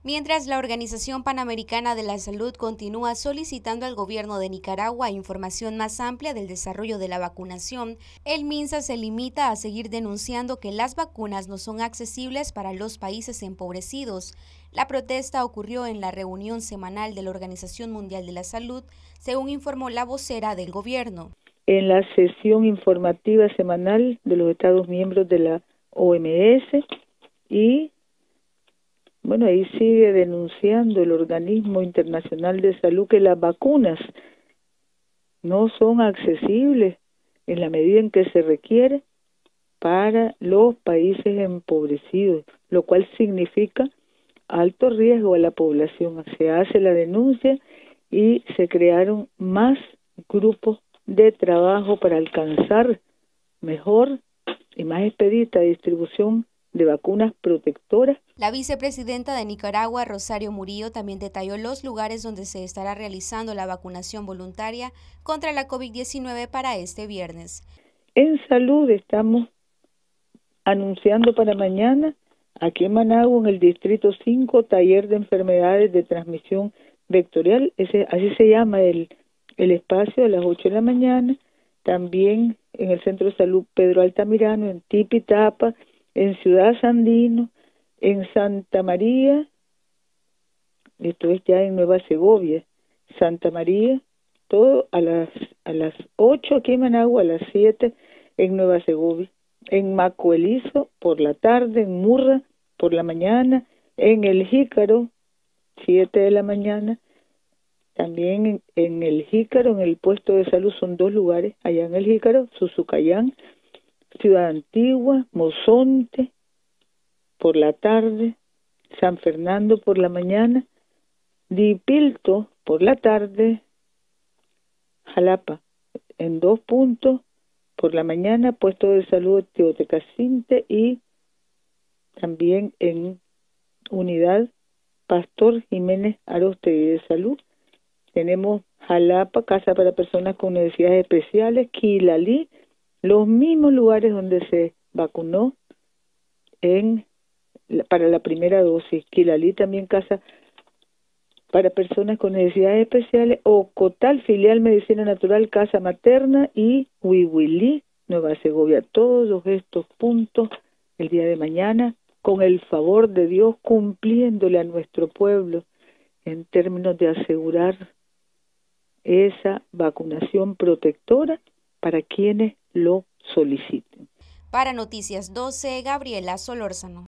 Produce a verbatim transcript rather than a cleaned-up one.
Mientras la Organización Panamericana de la Salud continúa solicitando al gobierno de Nicaragua información más amplia del desarrollo de la vacunación, el MINSA se limita a seguir denunciando que las vacunas no son accesibles para los países empobrecidos. La protesta ocurrió en la reunión semanal de la Organización Mundial de la Salud, según informó la vocera del gobierno. En la sesión informativa semanal de los Estados miembros de la O M S y Bueno, ahí sigue denunciando el Organismo Internacional de Salud que las vacunas no son accesibles en la medida en que se requiere para los países empobrecidos, lo cual significa alto riesgo a la población. Se hace la denuncia y se crearon más grupos de trabajo para alcanzar mejor y más expedita distribución de vacunas protectoras. La vicepresidenta de Nicaragua, Rosario Murillo, también detalló los lugares donde se estará realizando la vacunación voluntaria contra la COVID diecinueve para este viernes. En salud estamos anunciando para mañana, aquí en Managua, en el Distrito cinco, taller de enfermedades de transmisión vectorial, ese, así se llama el, el espacio, a las ocho de la mañana. También en el Centro de Salud Pedro Altamirano, en Tipitapa, en Ciudad Sandino, en Santa María, esto es ya en Nueva Segovia, Santa María, todo a las a las ocho aquí en Managua, a las siete en Nueva Segovia, en Macuelizo por la tarde, en Murra por la mañana, en El Jícaro, siete de la mañana, también en, en El Jícaro, en el puesto de salud, son dos lugares, allá en El Jícaro, Susucayán, Ciudad Antigua, Mozonte por la tarde, San Fernando por la mañana, Dipilto por la tarde, Jalapa en dos puntos por la mañana, puesto de salud Teotecacinte, y también en Unidad Pastor Jiménez Arostegui de Salud. Tenemos Jalapa, Casa para Personas con Necesidades Especiales, Quilalí, los mismos lugares donde se vacunó en para la primera dosis. Quilalí también Casa para Personas con Necesidades Especiales, Ocotal, Filial Medicina Natural, Casa Materna, y Huihuilí, Nueva Segovia. Todos estos puntos el día de mañana, con el favor de Dios, cumpliéndole a nuestro pueblo en términos de asegurar esa vacunación protectora para quienes lo soliciten. Para Noticias doce, Gabriela Solórzano.